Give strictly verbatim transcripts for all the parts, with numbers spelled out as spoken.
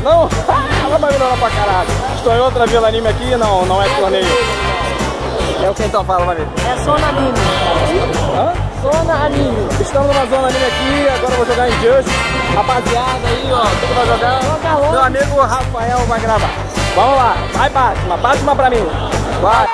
Não? Ela vai melhorar pra caralho. Estou em outra Vila Anime aqui, não, não é torneio. É o que então fala, vai ver. É Zona Anime. Hã? Zona Anime. Estamos numa Zona Anime aqui, agora eu vou jogar Injustice. Rapaziada aí, ó, tudo vai jogar. Joga Meu amigo Rafael vai gravar. Vamos lá, vai Batman, Batman pra mim. Vai.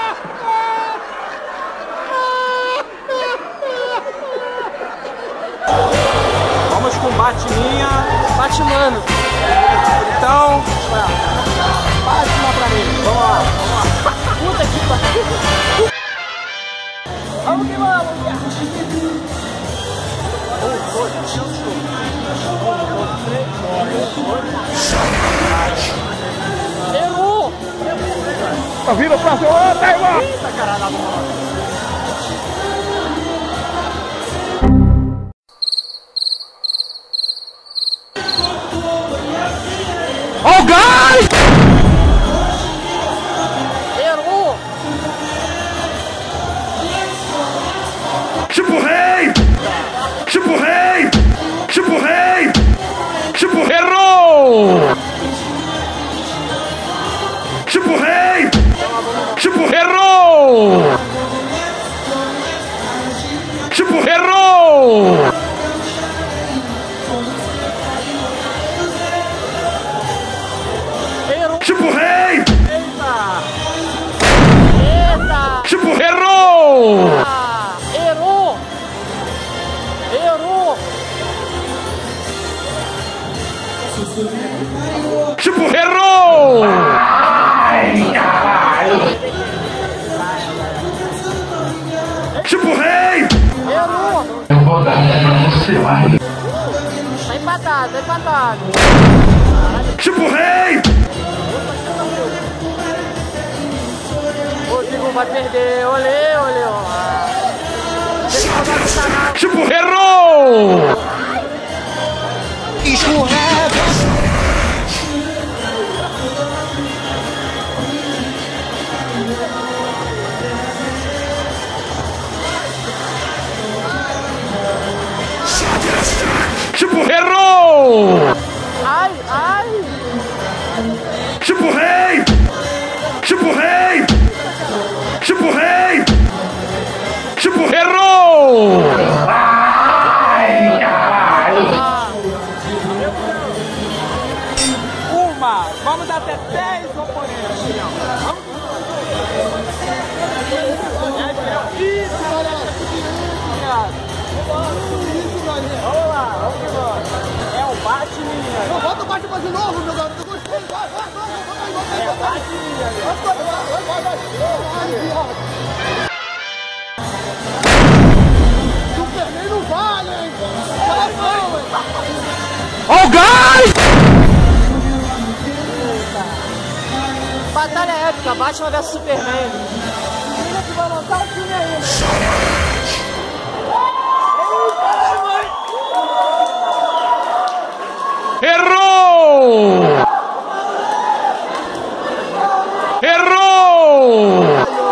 Vamos com Batminha. Batmano. Então, Batman pra mim. Vamos lá, vamos lá. Puta que pariu. Vamos que vamos, cara. Errou. Tá vindo pra seu lado, tá igual. Eita, caralho. Oh, guys! Errou. Tipo rei! Tipo rei! Tipo rei! Tipo errou! Tipo rei! Tipo errou! Tipo errou! Tipo rei! Eita. Eita. Tipo errou! Ah, errou. Errou. Tipo errou! Tipo rei! Errou. Eu vou dar pra você, vai. Tá empatado, tá empatado. Tipo rei! O Rodrigo vai perder. Olê, olê, ó. Tipo errou! Escorrega! Tipo errou! Ai, ai. Tipo rei! Tipo rei! Tipo rei! Tipo errou! Ai, caralho! Uma! Vamos dar até dez oponentes, Julião. Vamos. Isso, galera! Vamos lá, vamos que vamos. É o Batminha. Não, bota o Batman de novo, meu garoto. Eu gostei. Vai, vai, vai, vai, vai, vai. É o Batminha. Vai, vai, vai, vai, vai. Superman não vale, hein? Fala não, hein? Oh, guys! Batalha épica, Batman versus Superman. Menina que vai lançar o filme aí, né? Errou! Errou!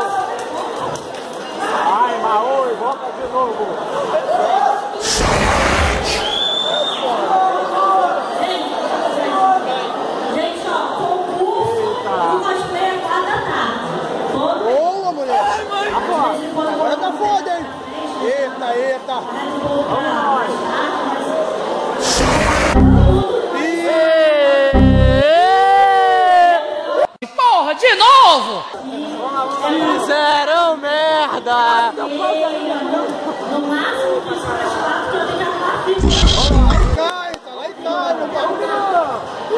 Ai, Maui, volta de novo. Boa, mulher. Agora tá foda, hein? Eita, eita. Vamos nós. Porra, de novo! Fizeram merda! Cai, tá lá e cai, meu pai.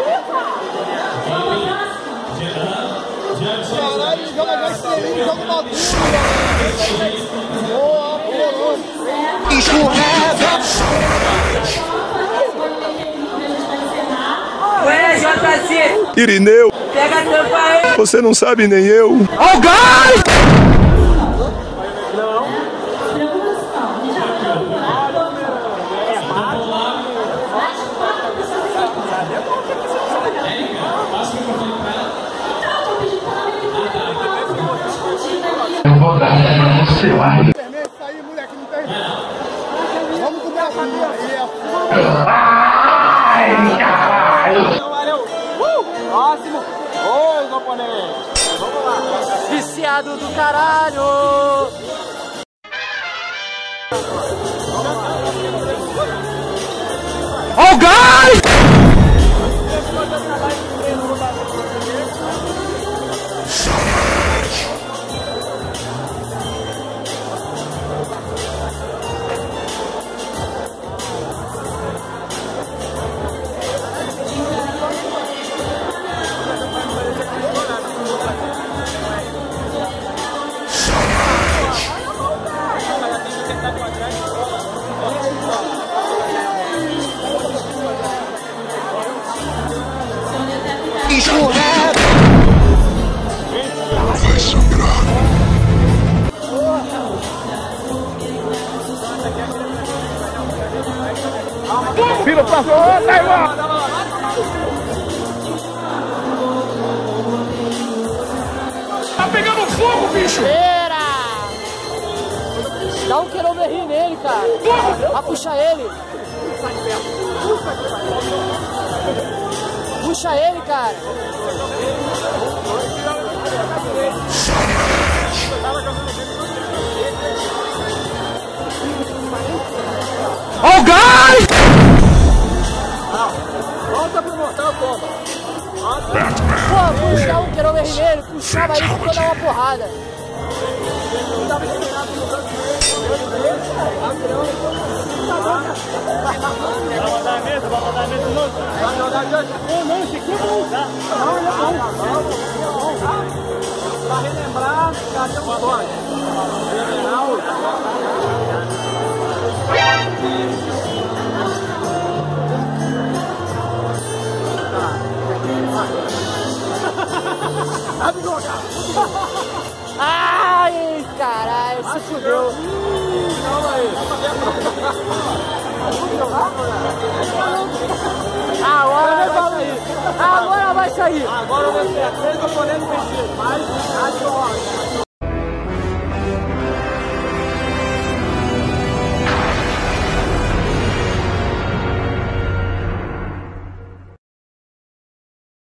Caralho, joga já estrelinho, joga uma dura. Boa, boa. Escorrega! Ué, J C! Irineu, Pega a tampa aí! você não sabe nem eu. Oh, guys! Eu vou dar pra você, vai. Superman, isso aí, moleque, não tem. Vamos comer a cabeça. Aí, é foda. Ai, caralho! Valeu! Uh! Próximo. Dois oponentes. Vamos lá. Viciado do caralho. Oh, guys! Vai sangrar. Vira pra fora, tá igual! Tá pegando fogo, bicho! Pera! Dá um queromberri nele, cara. Vai puxar ele. Puxa ele, cara. Oh, guys! Volta pro mortal, toma. Pô, puxar um queromberri nele, puxava ele pra dar uma porrada. Vai rodar a mesa, vai rodar a mesa de novo. Vai rodar de hoje? Não, não, esse aqui é bom. Não, ele é bom. Pra relembrar, já tem um fora. Ai, caralho, se fudeu. Calma aí. Agora vai sair. Agora vai sair. Agora vai ser três oponentes vencidos. Mais, mais que